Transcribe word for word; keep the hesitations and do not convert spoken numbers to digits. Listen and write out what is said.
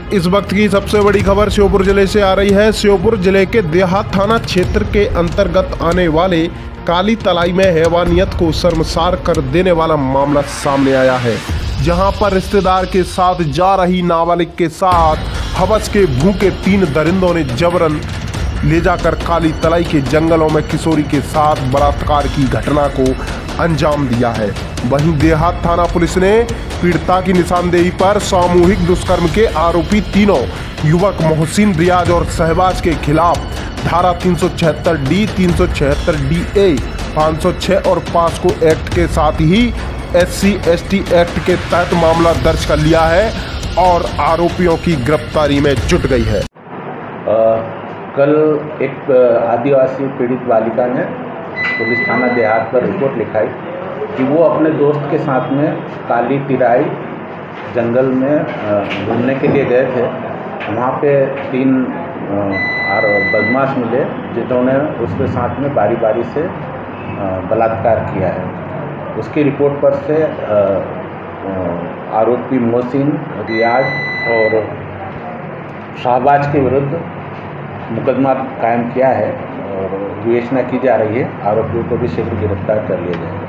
इस वक्त की सबसे बड़ी खबर श्योपुर जिले से आ रही है। श्योपुर जिले के देहात थाना क्षेत्र के अंतर्गत आने वाले काली तलाई में हैवानियत को शर्मसार कर देने वाला मामला सामने आया है, जहां पर रिश्तेदार के साथ जा रही नाबालिग के साथ हवस के भूखे तीन दरिंदों ने जबरन ले जाकर काली तलाई के जंगलों में किशोरी के साथ बलात्कार की घटना को अंजाम दिया है। वहीं देहात थाना पुलिस ने पीड़िता की निशानदेही पर सामूहिक दुष्कर्म के आरोपी तीनों युवक मोहसिन, रियाज और शहबाज के खिलाफ धारा तीन सौ छिहत्तर डी, तीन सौ छिहत्तर डी ए, पाँच सौ छह और पास्को एक्ट के साथ ही S C S T act के तहत मामला दर्ज कर लिया है और आरोपियों की गिरफ्तारी में जुट गई है। आ, कल एक आदिवासी पीड़ित बालिका ने पुलिस थाना देहात पर रिपोर्ट लिखाई कि वो अपने दोस्त के साथ में काली तिराई जंगल में घूमने के लिए गए थे। वहाँ पे तीन और बदमाश मिले जिन्होंने उसके साथ में बारी बारी से बलात्कार किया है। उसकी रिपोर्ट पर से आरोपी मोहसिन, रियाज और शहबाज के विरुद्ध मुकदमा कायम किया है और विवेचना की जा रही है। आरोपियों को भी शीघ्र गिरफ्तार कर लिया जाएगा।